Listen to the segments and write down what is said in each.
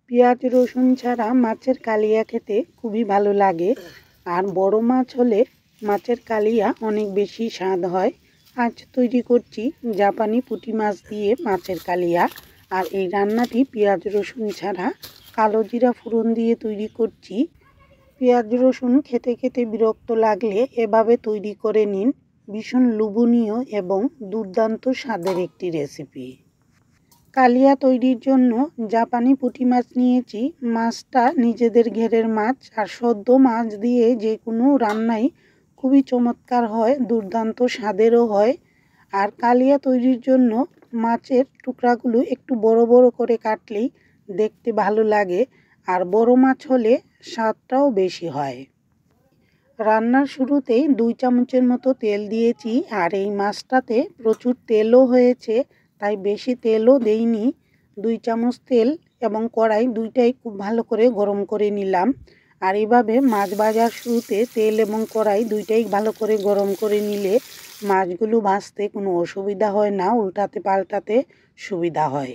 পেঁয়াজ রসুন ছাড়া মাছের কালিয়া খেতে খুবই ভালো লাগে। আর বড় মাছ হলে মাছের কালিয়া অনেক বেশি স্বাদ হয়। আজ তৈরি করছি জাপানি পুঁটি মাছ দিয়ে মাছের কালিয়া। আর এই রান্নাটি পেঁয়াজ রসুন ছাড়া কালো জিরা ফোড়ন দিয়ে তৈরি করছি। পেঁয়াজ রসুন খেতে খেতে বিরক্ত লাগলে এভাবে তৈরি করে নিন। ভীষণ লোভনীয় এবং দুর্দান্ত স্বাদের একটি রেসিপি। কালিয়া তৈরির জন্য জাপানি পুঁটি মাছ নিয়েছি। মাছটা নিজেদের ঘেরের মাছ, আর সদ্য মাছ দিয়ে যে কোনো রান্নাই খুবই চমৎকার হয়, দুর্দান্ত স্বাদেরও হয়। আর কালিয়া তৈরির জন্য মাছের টুকরাগুলো একটু বড় বড় করে কাটলেই দেখতে ভালো লাগে, আর বড় মাছ হলে স্বাদটাও বেশি হয়। রান্নার শুরুতেই 2 চামচের মতো তেল দিয়েছি, আর এই মাছটাতে প্রচুর তেলও হয়েছে, তাই বেশি তেলও দেইনি। 2 চামচ তেল এবং কড়াই দুইটাই খুব ভালো করে গরম করে নিলাম। আর এইভাবে মাছ ভাজার শুরুতে তেল এবং কড়াই দুইটাই ভালো করে গরম করে নিলে মাছগুলো ভাজতে কোনো অসুবিধা হয় না, উল্টাতে পাল্টাতে সুবিধা হয়।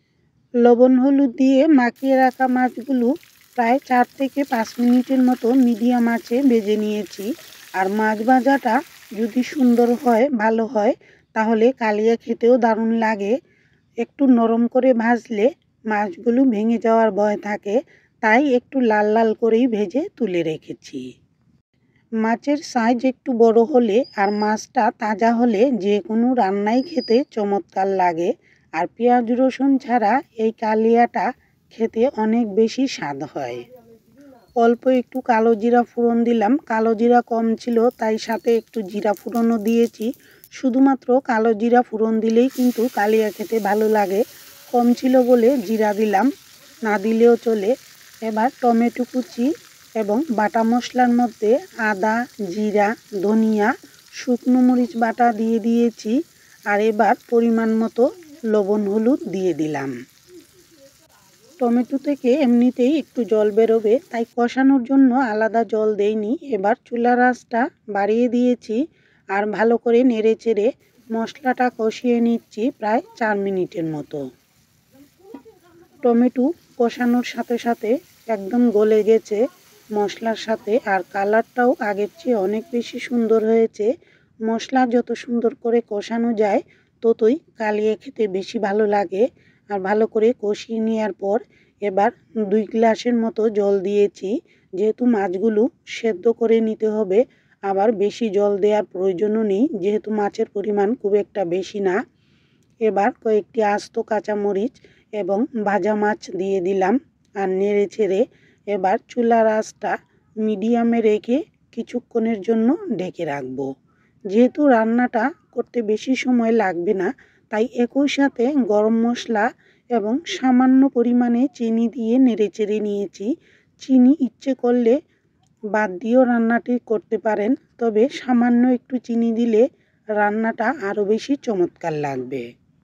লবণ হলুদ দিয়ে মাখিয়ে রাখা মাছগুলো প্রায় 4 থেকে 5 মিনিটের মতো মিডিয়াম আঁচে ভেজে নিয়েছি। আর মাছ ভাজাটা যদি সুন্দর হয়, ভালো হয়, তাহলে কালিয়া খেতেও দারুণ লাগে। একটু নরম করে ভাজলে মাছগুলো ভেঙে যাওয়ার ভয় থাকে, তাই একটু লাল লাল করেই ভেজে তুলে রেখেছি। মাছের সাইজ একটু বড় হলে আর মাছটা তাজা হলে যে কোনো রান্নাই খেতে চমৎকার লাগে। আর পেঁয়াজ রসুন ছাড়া এই কালিয়াটা খেতে অনেক বেশি স্বাদ হয়। অল্প একটু কালো জিরা ফোড়ন দিলাম। কালো জিরা কম ছিল, তাই সাথে একটু জিরা ফোড়নও দিয়েছি। শুধুমাত্র কালো জিরা ফোড়ন দিলেই কিন্তু কালিয়া খেতে ভালো লাগে, কম ছিল বলে জিরা দিলাম, না দিলেও চলে। এবার টমেটো কুচি এবং বাটা মশলার মধ্যে আদা, জিরা, ধনিয়া, শুকনো মরিচ বাটা দিয়ে দিয়েছি। আর এবার পরিমাণ মতো লবণ হলুদ দিয়ে দিলাম। টমেটো থেকে এমনিতেই একটু জল বেরোবে, তাই কষানোর জন্য আলাদা জল দেইনি। এবার চুলার আঁচটা বাড়িয়ে দিয়েছি, আর ভালো করে নেড়ে চেড়ে মশলাটা কষিয়ে নিচ্ছি প্রায় 4 মিনিটের মতো। টমেটো কষানোর সাথে সাথে একদম গলে গেছে মশলার সাথে, আর কালারটাও আগের চেয়ে অনেক বেশি সুন্দর হয়েছে। মশলা যত সুন্দর করে কষানো যায় ততই কালিয়া খেতে বেশি ভালো লাগে। আর ভালো করে কষিয়ে নেওয়ার পর এবার 2 গ্লাসের মতো জল দিয়েছি, যেহেতু মাছগুলো সেদ্ধ করে নিতে হবে। আবার বেশি জল দেওয়ার প্রয়োজনও নেই, যেহেতু মাছের পরিমাণ খুব একটা বেশি না। এবার কয়েকটি আস্ত কাঁচামরিচ এবং ভাজা মাছ দিয়ে দিলাম, আর নেড়ে ছেড়ে এবার চুলার আঁচটা মিডিয়ামে রেখে কিছুক্ষণের জন্য ঢেকে রাখবো। যেহেতু রান্নাটা করতে বেশি সময় লাগবে না, তাই একই সাথে গরম মশলা এবং সামান্য পরিমাণে চিনি দিয়ে নেড়ে চেড়ে নিয়েছি। চিনি ইচ্ছে করলে বাদ দিয়েও রান্নাটি করতে পারেন, তবে সামান্য একটু চিনি দিলে রান্নাটা আরও বেশি চমৎকার লাগবে।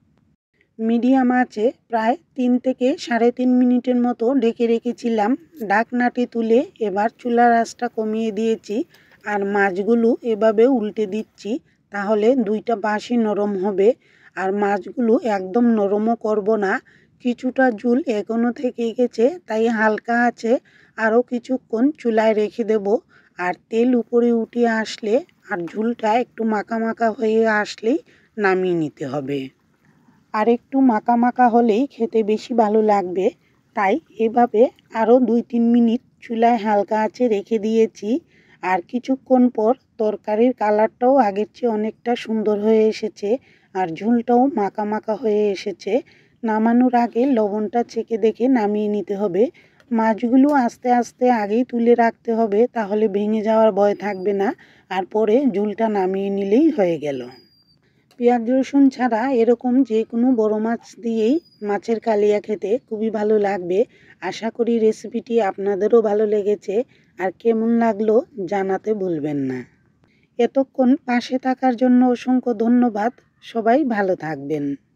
মিডিয়াম আঁচে প্রায় 3 থেকে 3.5 মিনিটের মতো ঢেকে রেখেছিলাম। ঢাকনাটি তুলে এবার চুলার আঁচটা কমিয়ে দিয়েছি, আর মাছগুলো এভাবে উল্টে দিচ্ছি, তাহলে দুইটা পাশই নরম হবে। আর মাছগুলো একদম নরমও করব না, কিছুটা ঝোল এখনও থেকে গেছে, তাই হালকা আছে আরও কিছুক্ষণ চুলায় রেখে দেব। আর তেল উপরে উঠে আসলে আর ঝোলটা একটু মাখা মাখা হয়ে আসলেই নামিয়ে নিতে হবে। আর একটু মাখা মাখা হলেই খেতে বেশি ভালো লাগবে, তাই এভাবে আরও 2-3 মিনিট চুলায় হালকা আঁচে রেখে দিয়েছি। আর কিছুক্ষণ পর তরকারির কালারটাও আগের চেয়ে অনেকটা সুন্দর হয়ে এসেছে, আর ঝোলটাও মাখা মাখা হয়ে এসেছে। নামানোর আগে লবণটা চেখে দেখে নামিয়ে নিতে হবে। মাছগুলো আস্তে আস্তে আগেই তুলে রাখতে হবে, তাহলে ভেঙে যাওয়ার ভয় থাকবে না, আর পরে ঝোলটা নামিয়ে নিলেই হয়ে গেল। পেঁয়াজ রসুন ছাড়া এরকম যে কোনো বড় মাছ দিয়েই মাছের কালিয়া খেতে খুবই ভালো লাগবে। আশা করি রেসিপিটি আপনাদেরও ভালো লেগেছে, আর কেমন লাগলো জানাতে ভুলবেন না। এতক্ষণ পাশে থাকার জন্য অসংখ্য ধন্যবাদ। সবাই ভালো থাকবেন।